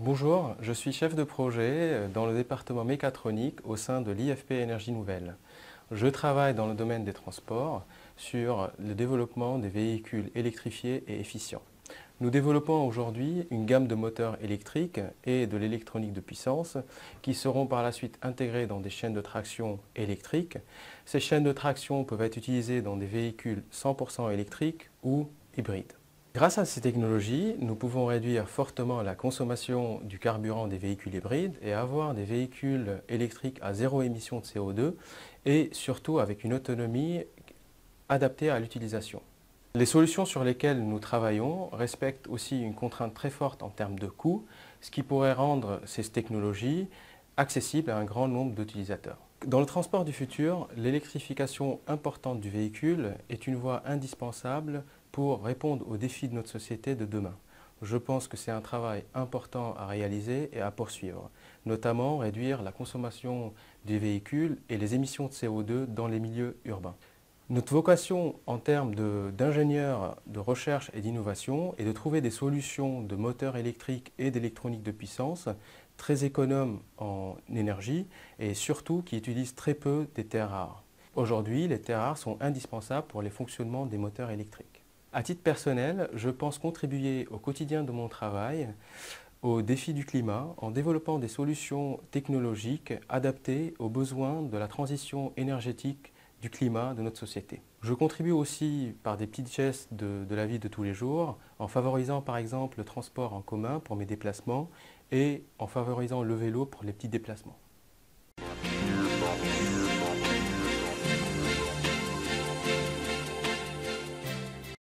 Bonjour, je suis chef de projet dans le département mécatronique au sein de l'IFP Énergie Nouvelle. Je travaille dans le domaine des transports sur le développement des véhicules électrifiés et efficients. Nous développons aujourd'hui une gamme de moteurs électriques et de l'électronique de puissance qui seront par la suite intégrés dans des chaînes de traction électriques. Ces chaînes de traction peuvent être utilisées dans des véhicules 100% électriques ou hybrides. Grâce à ces technologies, nous pouvons réduire fortement la consommation du carburant des véhicules hybrides et avoir des véhicules électriques à zéro émission de CO2 et surtout avec une autonomie adaptée à l'utilisation. Les solutions sur lesquelles nous travaillons respectent aussi une contrainte très forte en termes de coût, ce qui pourrait rendre ces technologies accessibles à un grand nombre d'utilisateurs. Dans le transport du futur, l'électrification importante du véhicule est une voie indispensable pour répondre aux défis de notre société de demain. Je pense que c'est un travail important à réaliser et à poursuivre, notamment réduire la consommation des véhicules et les émissions de CO2 dans les milieux urbains. Notre vocation en termes d'ingénieurs de recherche et d'innovation est de trouver des solutions de moteurs électriques et d'électronique de puissance très économes en énergie et surtout qui utilisent très peu des terres rares. Aujourd'hui, les terres rares sont indispensables pour les fonctionnements des moteurs électriques. À titre personnel, je pense contribuer au quotidien de mon travail aux défis du climat en développant des solutions technologiques adaptées aux besoins de la transition énergétique du climat de notre société. Je contribue aussi par des petits gestes de la vie de tous les jours, en favorisant par exemple le transport en commun pour mes déplacements et en favorisant le vélo pour les petits déplacements.